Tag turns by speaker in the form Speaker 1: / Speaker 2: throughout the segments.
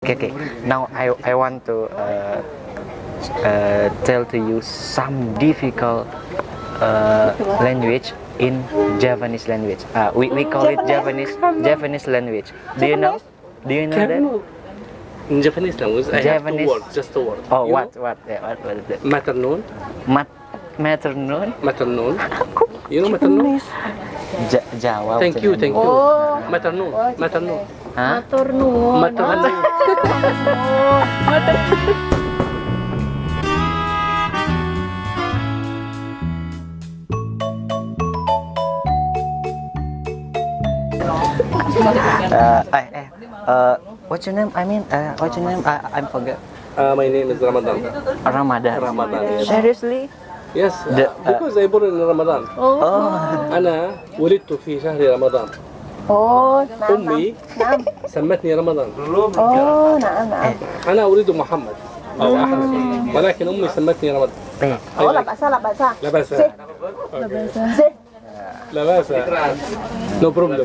Speaker 1: Okay. Now I want to tell to you some difficult language in Javanese language. We call it Javanese language. Do you know? Do you know that?
Speaker 2: In Japanese language, I have two words, just two words.
Speaker 1: Oh,
Speaker 2: You
Speaker 1: what?
Speaker 2: know?
Speaker 1: What? Yeah, what is it?
Speaker 2: Maternun.
Speaker 1: Maternun?
Speaker 2: Maternun. You know maternun?
Speaker 1: Jawa.
Speaker 2: Thank you, thank you.
Speaker 3: Oh.
Speaker 2: Maternun. Maternun.
Speaker 1: Hah?
Speaker 3: Matur nuwun.
Speaker 2: Maternun.
Speaker 1: What's your name? What's your name? I forget.
Speaker 2: My name is Ramadan.
Speaker 1: Ramadan.
Speaker 2: Ramadan.
Speaker 1: Seriously?
Speaker 2: Yes, because I born in Ramadan.
Speaker 1: Oh.
Speaker 2: أنا ولدت في شهر رمضان. أمي سمتني رمضان.
Speaker 3: نعم.
Speaker 2: أنا أريد محمد أو أحمد، ولكن أمي سمتني رمضان.
Speaker 3: لا بأس.
Speaker 2: لا بأس. لا بأس. No problem.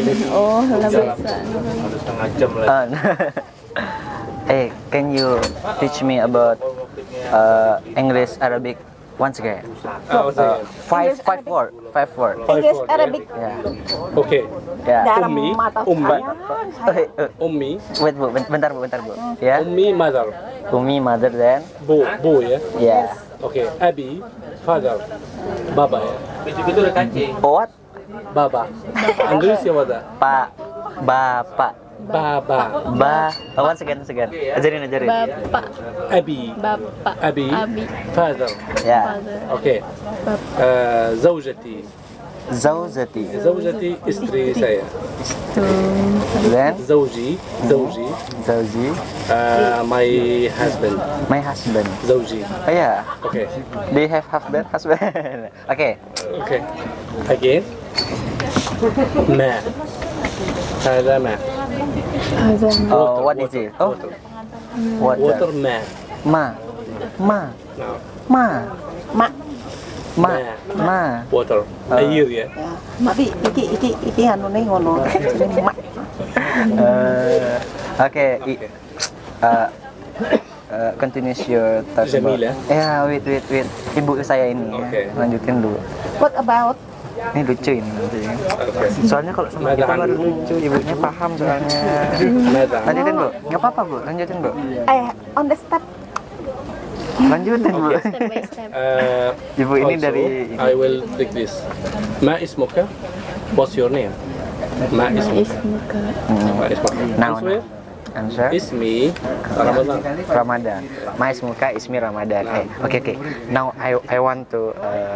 Speaker 1: Hey, can you teach me about English, Arabic once again? Five word.
Speaker 3: English, Arabic.
Speaker 1: Yeah.
Speaker 2: Okay.
Speaker 1: Yeah.
Speaker 3: Dalam
Speaker 2: Ummi.
Speaker 3: mata
Speaker 2: Ummi.
Speaker 3: saya.
Speaker 2: Ummi.
Speaker 1: Wait, bu, bentar bu. Ya.
Speaker 2: Ummi mother.
Speaker 1: Umi, mother, then.
Speaker 2: Bu ya.
Speaker 1: Yeah.
Speaker 2: Okay. Abi father. Baba ya.
Speaker 1: What?
Speaker 2: Baba. Indonesia wada.
Speaker 1: Bapak.
Speaker 2: Baba.
Speaker 1: Once again. Ajarin.
Speaker 3: Bapak.
Speaker 2: Abi.
Speaker 3: Bapak.
Speaker 2: Abi. Father.
Speaker 1: Yeah.
Speaker 2: Okay. زوجتي. زوجتي istri saya.
Speaker 1: Then.
Speaker 2: زوجي.
Speaker 1: Zauji.
Speaker 2: My husband.
Speaker 1: My husband.
Speaker 2: زوجي.
Speaker 1: Oh yeah.
Speaker 2: Okay.
Speaker 1: Do you have husband? Okay.
Speaker 2: Okay. Again. ما. هذا ما.
Speaker 1: Oh, what is it? Oh,
Speaker 2: Water ما.
Speaker 1: Ma.
Speaker 2: Water. Air ya.
Speaker 3: Mati, iki anu nih ngono. Jenenge mak.
Speaker 1: Okay. Continues your thoughts about.
Speaker 2: Jamila.
Speaker 1: Wait. Ibu saya ini.
Speaker 2: Okay.
Speaker 1: Ya. Lanjutin dulu.
Speaker 3: What about?
Speaker 1: Ini lucu ini nanti.
Speaker 2: Okay.
Speaker 1: Soalnya kalau sama kita baru lucu, ibunya paham soalnya. Lanjutin bu. Nggak apa-apa bu. Lanjutin bu.
Speaker 3: On the step.
Speaker 1: Lanjutin bu.
Speaker 3: Step by step.
Speaker 1: Ibu ini
Speaker 2: Also,
Speaker 1: dari.
Speaker 2: I will take this. Ma ismuka? What's your name? Ma ismuka. Ma ismuka.
Speaker 1: Now.
Speaker 2: Answer.
Speaker 1: Answer.
Speaker 2: Ismi Ramadan.
Speaker 1: Ramadan. Mais muka ismi Ramadan. Okay. Now I want to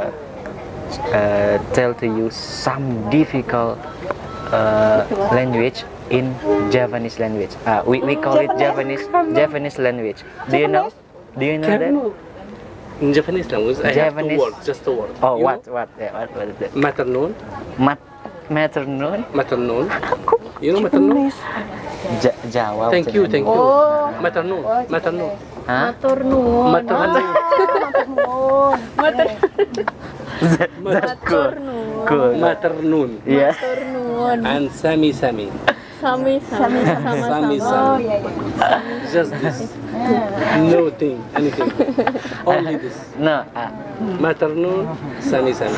Speaker 1: tell to you some difficult language in Javanese language. We call it Javanese language. Do you know? Do you know that?
Speaker 2: In Japanese language, I have two
Speaker 1: Javanese.
Speaker 2: words, just two words.
Speaker 1: Oh,
Speaker 2: You
Speaker 1: what? Yeah, what is it?
Speaker 2: know? Maternun.
Speaker 1: Maternun.
Speaker 2: Maternun. You know maternun?
Speaker 1: Jawa.
Speaker 2: Thank you.
Speaker 3: Oh.
Speaker 2: Maternun.
Speaker 1: Hah?
Speaker 3: Matur nuwun.
Speaker 2: Maternun.
Speaker 1: Cool. Cool.
Speaker 2: Maternun.
Speaker 1: Yeah.
Speaker 3: Matur nuwun.
Speaker 2: And Sami.
Speaker 3: Sama-sama.
Speaker 2: Just this. No thing, anything. Only this.
Speaker 1: No.
Speaker 2: Maternun, Sami.
Speaker 3: Yes.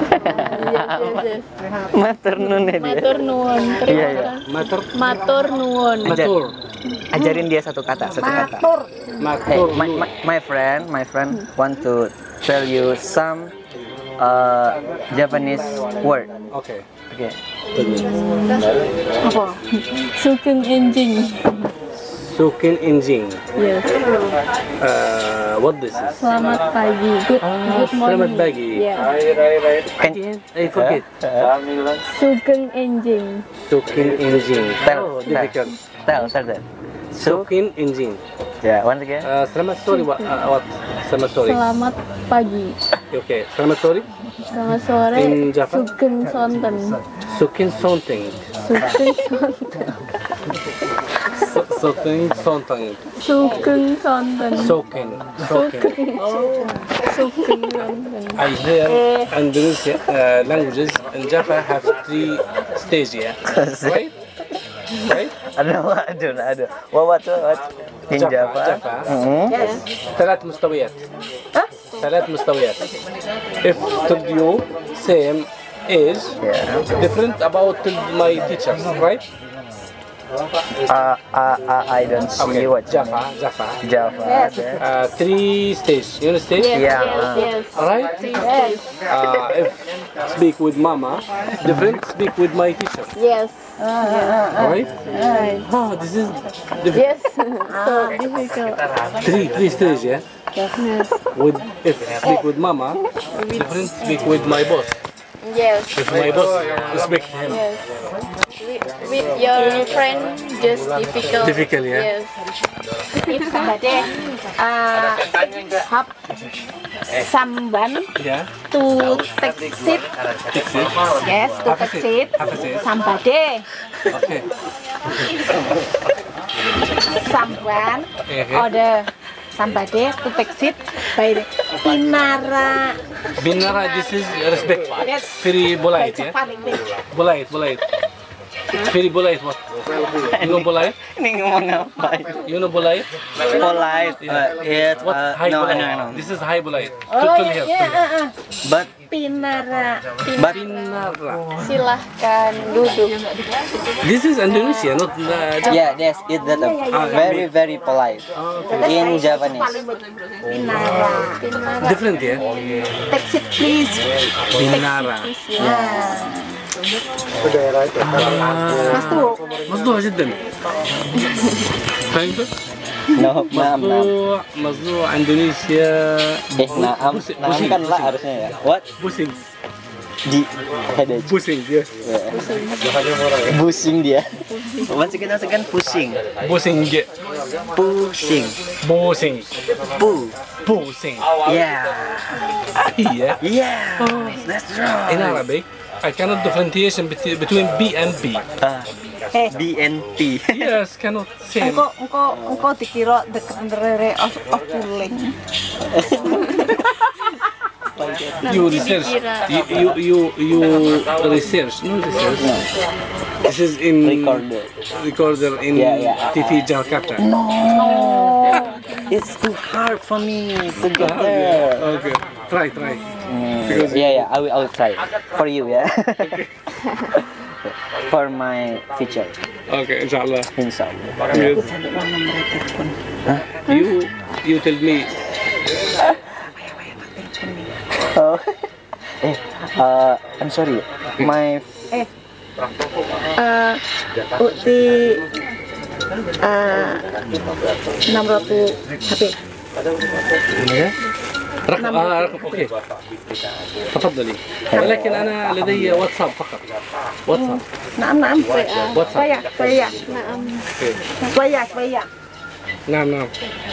Speaker 1: Maternun ya dia.
Speaker 3: Matur nuwun.
Speaker 1: Iya.
Speaker 3: Matur nuwun.
Speaker 2: Matur.
Speaker 1: Ajarin dia satu kata. Hey,
Speaker 2: Matur.
Speaker 1: my friend want to tell you some Japanese word.
Speaker 2: Okay.
Speaker 1: Okay.
Speaker 3: Apa? Sugeng enjing.
Speaker 2: Sukin Injing.
Speaker 3: Yes.
Speaker 2: What this is?
Speaker 3: Selamat pagi. Good morning.
Speaker 2: Selamat pagi.
Speaker 3: Yeah.
Speaker 2: Again, I forget.
Speaker 3: Sugeng enjing.
Speaker 2: Sukin Injing.
Speaker 1: Tell.
Speaker 2: Difficult.
Speaker 1: Tell that.
Speaker 2: Sukin Injing.
Speaker 1: Yeah, once again.
Speaker 2: Selamat sore. What? Selamat sore.
Speaker 3: Selamat pagi.
Speaker 2: Okay. Selamat sore.
Speaker 3: Selamat sore.
Speaker 2: In Japan?
Speaker 3: Sugeng sonten.
Speaker 2: Sukin Sonteng.
Speaker 3: Sugeng sonten.
Speaker 2: Sukin Sonteng.
Speaker 3: Sugeng sonten.
Speaker 2: Sokin.
Speaker 3: Sugeng sonten.
Speaker 2: I hear Indonesian languages in Java have 3 stages, yeah? Right?
Speaker 1: Aduh. What? in Java.
Speaker 2: ثلاث مستويات. ثلاث مستويات. If told you same age, different about my teachers, right?
Speaker 1: I don't see what
Speaker 2: Java.
Speaker 1: Java. Okay.
Speaker 2: Three stage. You understand?
Speaker 1: Yeah.
Speaker 2: Alright? If speak with mama, different speak with my teacher.
Speaker 4: Yes.
Speaker 2: Alright? Oh, this is different.
Speaker 4: Yes. So difficult.
Speaker 2: Three stage, yeah? With if speak with mama, different speak with my boss.
Speaker 4: Yes.
Speaker 2: If my boss respect him.
Speaker 4: Yes. With your friend, just difficult.
Speaker 2: Difficult, yeah?
Speaker 4: Yes.
Speaker 3: If somebody have someone
Speaker 2: Yeah.
Speaker 3: to take seat,
Speaker 2: Fix it.
Speaker 3: yes, to
Speaker 2: Have a
Speaker 3: take
Speaker 2: seat.
Speaker 3: seat,
Speaker 2: Have a seat.
Speaker 3: somebody,
Speaker 2: Okay.
Speaker 3: someone,
Speaker 2: Okay.
Speaker 3: order somebody to take seat by the Pinara.
Speaker 2: Binara, this is respect.
Speaker 3: Yes.
Speaker 2: Very polite, yeah? Polite. It's very polite. What? You know polite?
Speaker 1: Ini ngomong apa?
Speaker 2: You know polite?
Speaker 1: Polite. It's
Speaker 2: What? High
Speaker 1: no,
Speaker 2: polite.
Speaker 1: no.
Speaker 2: This is high polite.
Speaker 3: Oh
Speaker 2: Tutul
Speaker 3: ya,
Speaker 2: here.
Speaker 3: ya,
Speaker 1: But
Speaker 3: Pinara.
Speaker 2: Binara.
Speaker 4: Silahkan duduk.
Speaker 2: This is Indonesia, not
Speaker 1: yeah, yes, it's that very very polite in Japanese.
Speaker 3: Pinara.
Speaker 2: different, yeah?
Speaker 3: Take seat please.
Speaker 2: Binara. مصدوع جدا. فهمت؟
Speaker 1: No, naam.
Speaker 2: مصدوع اندونيسيا.
Speaker 1: Naam kan lah harusnya ya. What?
Speaker 2: Pusing.
Speaker 1: Di headache.
Speaker 2: Pusing dia.
Speaker 1: Pusing dia. Once again, pusing.
Speaker 2: Pusing dia.
Speaker 1: Pusing.
Speaker 2: Pusing. Pusing.
Speaker 1: Yeah.
Speaker 2: Iya.
Speaker 1: Yeah. That's right.
Speaker 2: In Arabic, I cannot differentiation between B and B.
Speaker 1: BNT.
Speaker 2: Yes, cannot same.
Speaker 3: Engko dikira deket rere of cooling.
Speaker 2: You research. You research. No research. This is in recorder in TV Jakarta.
Speaker 1: No. It's too hard for me to get there.
Speaker 2: Okay. Try.
Speaker 1: Yeah, I will try for you, yeah. For my future,
Speaker 2: Okay, inshallah.
Speaker 1: inshallah.
Speaker 2: Yes. You tell me.
Speaker 1: Oh, I'm sorry. My
Speaker 3: Uti 600 HP.
Speaker 2: رقم اوكي تفضلي ولكن انا لدي واتساب فقط واتساب
Speaker 3: نعم
Speaker 2: واتساب
Speaker 3: شوية
Speaker 2: نعم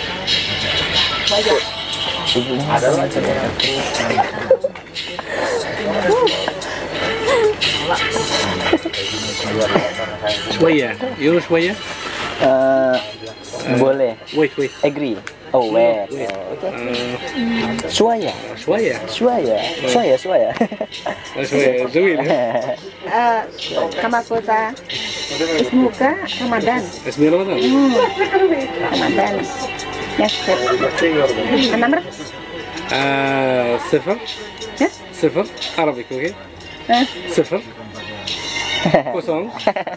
Speaker 2: شوية يورو شوية
Speaker 1: boleh.
Speaker 2: wait
Speaker 1: Agree. Oh, wait. شوية.
Speaker 2: شوية جميل
Speaker 3: كما قلت اسمك رمضان
Speaker 2: اسمي رمضان
Speaker 3: رمضان ياسر النمر
Speaker 2: صفر عربي اوكي صفر كوسون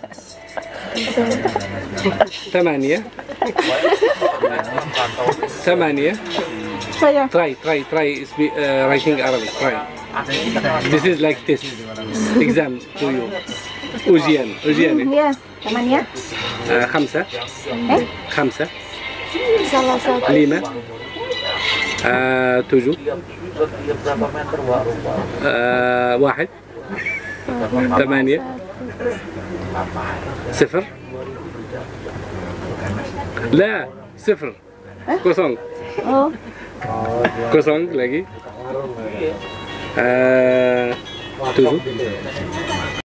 Speaker 2: 8 try writing Arabic try this is like test exam to you ujian
Speaker 3: ya 8
Speaker 2: 5
Speaker 4: Salah satu.
Speaker 2: 5 7 1 8 صفر لا صفر كوسونغ كوسونغ lagi 7